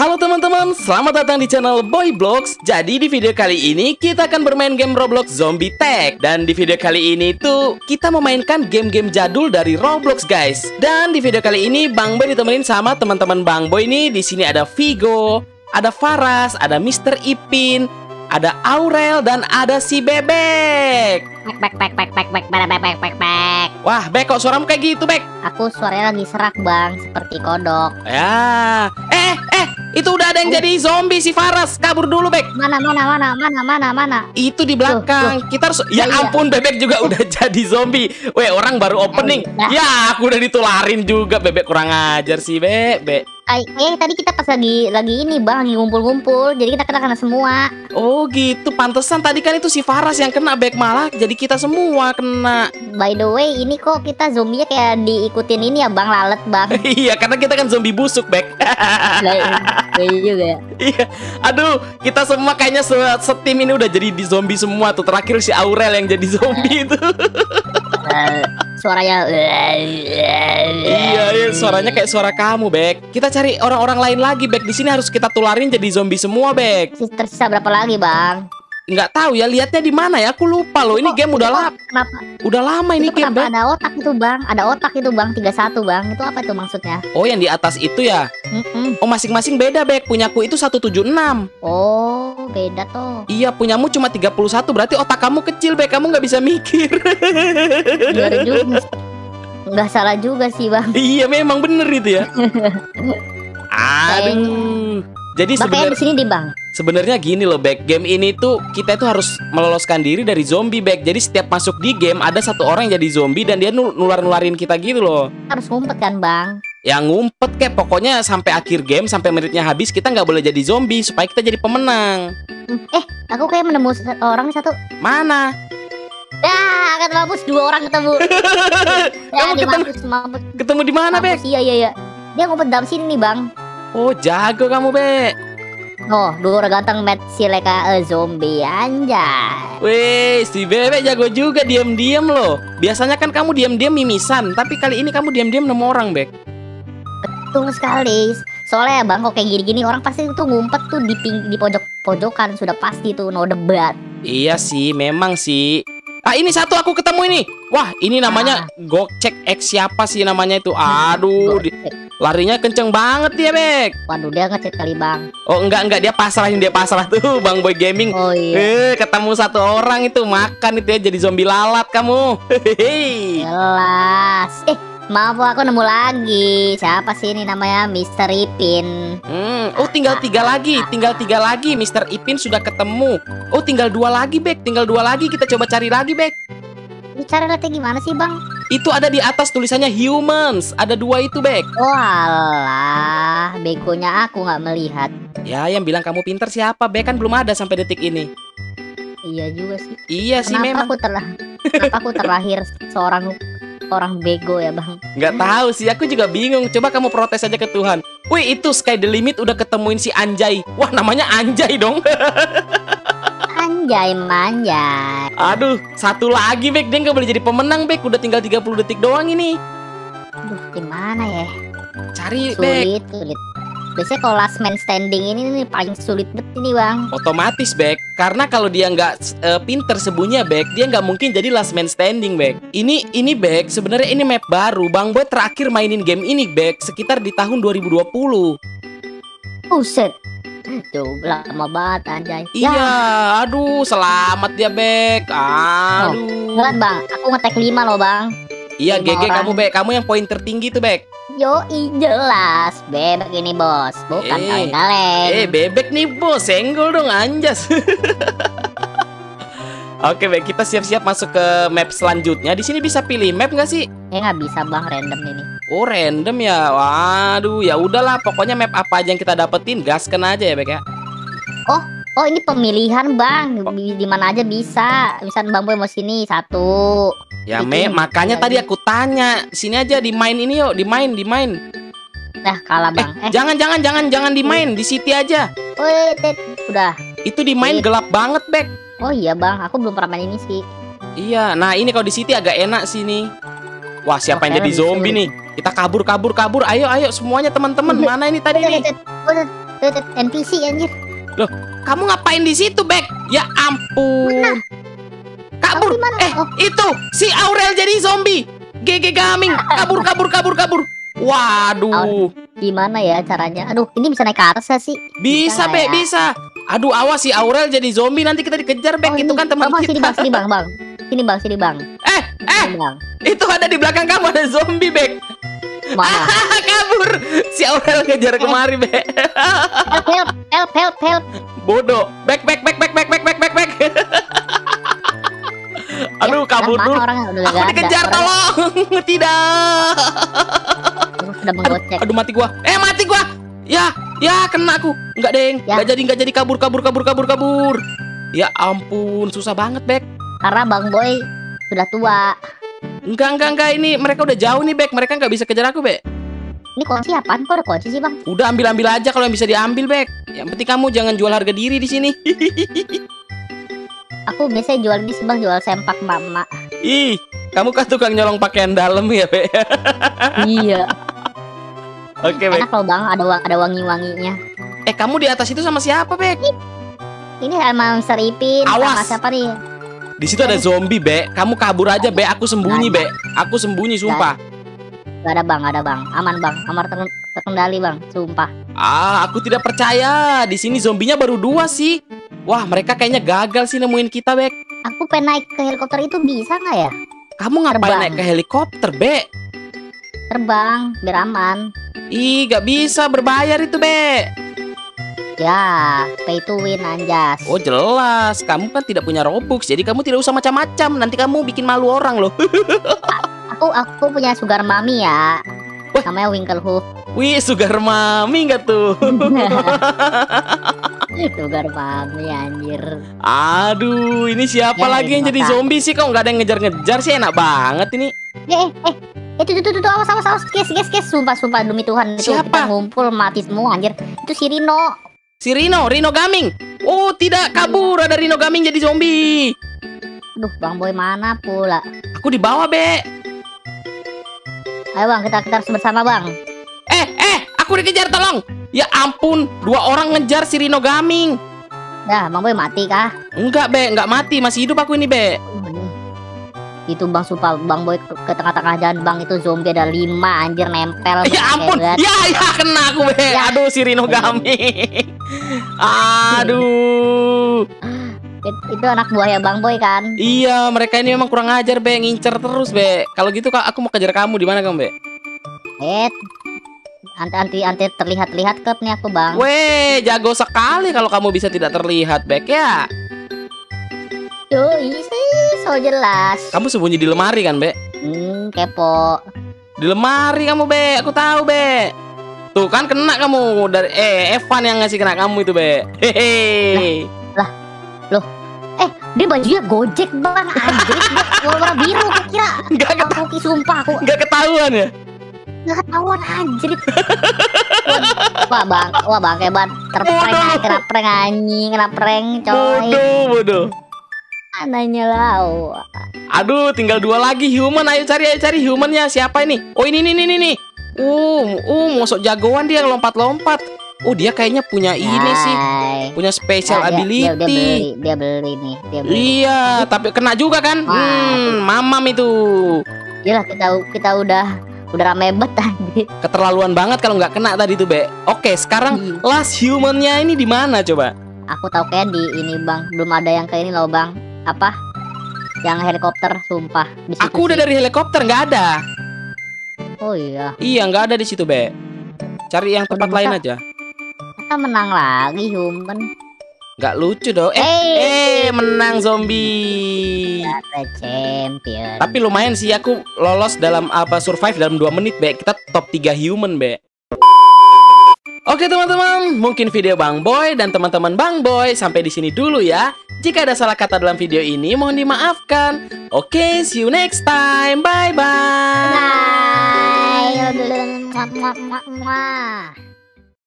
Halo teman-teman, selamat datang di channel Boy Blogs. Jadi di video kali ini kita akan bermain game Roblox Zombie Tag. Dan di video kali ini tuh kita memainkan game-game jadul dari Roblox guys. Dan di video kali ini Bang Boy ditemenin sama teman-teman Bang Boy nih. Di sini ada Vigo, ada Faras, ada Mr. Ipin, ada Aurel, dan ada si Bebek. Wah, Bek, kok suaramu kayak gitu, Bek? Aku suaranya lagi serak, Bang, seperti kodok. Ya. Itu udah ada yang jadi zombie si Faras. Kabur dulu, Bek. Mana? Itu di belakang. Kita harus. Ya ampun, Bebek juga udah jadi zombie. Weh, orang baru opening. Ya, aku udah ditularin juga. Bebek kurang ajar sih, Bebek. Tadi kita pas lagi ini, Bang, lagi ngumpul-ngumpul. Jadi kita kena semua. Oh gitu, pantesan tadi kan itu si Faras yang kena, Bek, malah jadi kita semua kena. By the way, ini kok kita zombinya kayak diikutin ini ya, Bang, lalat, Bang. Iya, karena kita kan zombie busuk, Bek. Iya juga ya. Iya, aduh, kita semua kayaknya setim ini udah jadi di zombie semua tuh. Terakhir si Aurel yang jadi zombie itu. Suaranya iya, suaranya kayak suara kamu, Bek. Kita cari orang-orang lain lagi, Bek. Di sini harus kita tularin jadi zombie semua, Bek. Tersisa berapa lagi, Bang? Nggak tahu ya, lihatnya di mana ya? Aku lupa loh. Ini game udah lama ini game, Bek. Ada otak itu, Bang. Ada otak itu, Bang. 31, Bang. Itu apa itu maksudnya? Oh, yang di atas itu ya? Oh, masing-masing beda, Bek. Punyaku itu 176. Oh, beda tuh. Iya, punyamu cuma 31. Berarti otak kamu kecil, Bek. Kamu nggak bisa mikir. Bener juga. Nggak salah juga sih, Bang. Iya, memang bener itu ya. Aduh. Jadi sebenarnya di sini di, Bang. Sebenarnya gini loh, Bek. Game ini tuh kita itu harus meloloskan diri dari zombie, Bek. Jadi setiap masuk di game ada satu orang yang jadi zombie dan dia nular-nularin kita gitu loh. Harus ngumpet kan, Bang? Ya ngumpet kek, pokoknya sampai akhir game, sampai menitnya habis kita nggak boleh jadi zombie supaya kita jadi pemenang. Aku kayak menemukan orang satu. Mana? Akan mampus, 2 orang ketemu. Kamu ketemu di mana, Bek? Iya. Dia ngumpet dalam sini nih, Bang. Oh, jago kamu, Bek. Oh, 2 orang ganteng met si leka zombie anjay. Wih, si Bebek jago juga diam-diam loh. Biasanya kan kamu diam-diam mimisan, tapi kali ini kamu diam-diam nemu orang, Bek. Betul sekali. Soalnya ya, Bang, kok kayak gini-gini orang pasti tuh ngumpet tuh di pojok-pojokan, sudah pasti tuh, no debat. Iya sih, memang sih. Ini satu aku ketemu ini. Wah, ini namanya Gocek X siapa sih namanya itu? Aduh, larinya kenceng banget dia, Bek. Waduh, dia ngecek kali, Bang. Oh, enggak, dia pasrah tuh, Bang Boy Gaming. Oh iya. Ketemu satu orang itu, makan itu ya, jadi zombie lalat kamu. Jelas. Maaf, aku nemu lagi. Siapa sih ini namanya? Mr. Ipin. Oh, tinggal 3 lagi. Mr. Ipin sudah ketemu. Oh, tinggal 2 lagi, Bek. Kita coba cari lagi, Bek. Bicara lihatnya gimana sih, Bang? Itu ada di atas tulisannya humans. Ada 2 itu, Bek. Oh alah, begonya aku nggak melihat. Ya, yang bilang kamu pinter siapa, Bek? Kan belum ada sampai detik ini. Iya juga sih. Iya sih, memang. Kenapa aku terlahir seorang bego ya, Bang? Nggak tahu sih, aku juga bingung. Coba kamu protes aja ke Tuhan. Wih, itu Sky the Limit udah ketemuin si Anjay. Wah, namanya Anjay dong. Anjay manjay. Aduh, satu lagi, Bek. Dia nggak boleh jadi pemenang, Bek. Udah tinggal 30 detik doang ini. Aduh, gimana ya? Cari, Bek. Sulit. Biasanya kalau last man standing ini paling sulit banget ini, Bang. Otomatis, Bek. Karena kalau dia nggak pinter sembunyi, Bek, dia nggak mungkin jadi last man standing, Bek. Ini Bek, sebenarnya ini map baru. Bang Boy terakhir mainin game ini, Bek, sekitar di tahun 2020. Buset. Tuh, lama banget, anjay. Iya, aduh, selamat dia, Bek. Aduh. Enggak, Bang. Aku ngetek 5 loh, Bang. Iya, GG kamu, Bek. Kamu yang poin tertinggi tuh, Bek. Yoi, jelas. Bebek ini, Bos. Bukan kaleng-kaleng. Bebek nih, Bos. Senggol dong, anjas. Oke, Bek. Kita siap-siap masuk ke map selanjutnya. Di sini bisa pilih map nggak sih? Nggak bisa, Bang. Random ini. Oh, random ya. Waduh, ya udahlah. Pokoknya map apa aja yang kita dapetin, gaskan aja ya, Bek ya. Oh, ini pemilihan, Bang. Di mana aja bisa. Misal Bang Boy mau sini 1. Ya, makanya tadi aku tanya. Sini aja di main ini yuk, di main. Nah, kalah, Bang. Jangan di main, di city aja. Oh, udah. Itu di main gelap banget, Bek. Oh iya, Bang. Aku belum pernah main ini sih. Iya, nah ini kalau di city agak enak sini. Wah, siapa yang jadi zombie nih? Kita kabur. Ayo semuanya teman-teman. Mana ini tadi nih? Tuh, NPC anjir. Loh, kamu ngapain di situ, Bek? Ya ampun. Kabur. Aku di mana? Oh. Itu si Aurel jadi zombie. GG Gaming. Kabur. Waduh. Gimana ya caranya? Aduh, ini bisa naik ke atas gak sih? Bisa, nggak Bek, ya? bisa. Aduh, awas si Aurel jadi zombie nanti kita dikejar, Bek. Itu ini. kan teman Bang, kita. sini bang. Sini bang. Sini, bang. Itu ada di belakang kamu ada zombie, Bek. Mana? Kabur. Si Aurel ngejar kemari, Bek. Help. Bodoh. Back. Aduh, kabur Mana dulu. orangnya? Udah Aku nggak ada. dikejar, Orangnya tolong. Tidak. sudah menggocek. Aduh, mati gua. Mati gua. Ya, kena aku. Enggak, Deng. Ya. Enggak jadi kabur. Ya ampun, susah banget, Bek. Karena Bang Boy sudah tua. Enggak. Ini mereka udah jauh nih, Bek. Mereka nggak bisa kejar aku, Bek. Ini kunci apaan? Kok ada kunci sih, Bang? Udah ambil aja kalau yang bisa diambil, Bek. Yang penting kamu jangan jual harga diri di sini. Aku biasanya jual di sini, Bang, jual sempak mama. Ih, kamu kan tukang nyolong pakaian dalam ya, Bek. Iya. Oke, Bek. Enak loh, Bang, ada wangi-wanginya. Kamu di atas itu sama siapa, Bek? Ini sama Mr. Ipin. Awas. Sama siapa nih? Di situ ada zombie, Bek. Kamu kabur aja, Bek. Aku sembunyi, Bek. Aku sembunyi, sumpah. Gak ada, Bang. Aman, Bang. Aman terkendali, Bang. Sumpah. Aku tidak percaya. Di sini zombinya baru 2 sih. Wah, mereka kayaknya gagal sih nemuin kita, Bek. Aku pengen naik ke helikopter itu, bisa nggak ya? Kamu ngapain Terbang. naik ke helikopter, Bek? Terbang, biar aman. Ih, gak bisa, berbayar itu, Bek. Ya, pay to win, anjas. Oh, jelas. Kamu kan tidak punya Robux, jadi kamu tidak usah macam-macam. Nanti kamu bikin malu orang loh. Aku punya sugar mami ya. Wah. Namanya Winklehook. Wih, sugar mami nggak tuh? Sugar mami, anjir. Aduh, ini siapa Ya, lagi yang ini jadi makan. zombie sih? Kok nggak ada yang ngejar-ngejar sih? Enak banget ini. Itu awas, guys, sumpah demi Tuhan. Itu Siapa? kita ngumpul mati semua, anjir. Itu si Rino. Si Rino Gaming. Oh, tidak, kabur. Ada Rino Gaming jadi zombie. Aduh, Bang Boy mana pula? Aku di bawah, Bek. Ayo, Bang, kita harus bersama, Bang. Aku dikejar, tolong. Ya ampun, 2 orang ngejar si Rino Gaming. Dah, Bang Boy mati kah? Enggak, Bek, enggak mati. Masih hidup aku ini, Bek. Itu, Bang, sumpah, Bang Boy ke tengah-tengah jalan, Bang, itu zombie ada 5, anjir, nempel. Ya ampun, Hebat. ya kena aku, Bek. Ya. Aduh, si Rino Gaming. Aduh. Itu anak buahnya Bang Boy kan? Iya, mereka ini memang kurang ajar, Bek. Ngincer terus, Bek. Kalau gitu, Kak, aku mau kejar kamu. Di mana kamu, Bek? Anti terlihat klub nih aku, Bang. Weh, jago sekali kalau kamu bisa tidak terlihat, Bek, ya. Yoi sih, so jelas. Kamu sembunyi di lemari kan, Bek? Kepo. Di lemari kamu, Bek. Aku tahu, Bek. Tuh kan kena kamu dari Evan yang ngasih kena kamu itu, Bek. Hehe. Dia bajunya Gojek, Bang, anjir. Dia warna biru, aku kira. Nggak Aku sumpah aku Nggak ketahuan ya? nggak ketahuan, anjir. Wah, Bang, hebat. Kena prank anjing, kena prank, coy. Bodoh. Ananya lau. Aduh, tinggal 2 lagi human. Ayo cari humannya. Siapa ini? Oh, ini nih. Mosok jagoan dia lompat-lompat. Oh, dia kayaknya punya ini sih. Punya special Nah, ability. Dia beli nih. Iya, tapi kena juga kan? Mamam itu. Iyalah, kita udah rame bet tadi. Keterlaluan banget kalau nggak kena tadi tuh, Be. Oke, sekarang last humannya ini di mana coba? Aku tahu kayak di ini, Bang. Belum ada yang kayak ini loh, Bang. Apa? Yang helikopter, sumpah. Di situ Aku udah sih. dari helikopter, nggak ada. Oh iya. Iya, nggak ada di situ, Be. Cari yang tempat Udah lain bisa. aja. Kita menang lagi, human. Nggak lucu dong. Menang zombie. Kita champion. Tapi lumayan sih, aku lolos dalam survive dalam 2 menit, Be. Kita top 3 human, Be. Oke, teman-teman, mungkin video Bang Boy dan teman-teman Bang Boy sampai di sini dulu ya. Jika ada salah kata dalam video ini, mohon dimaafkan. Oke, see you next time. Bye-bye. Bye.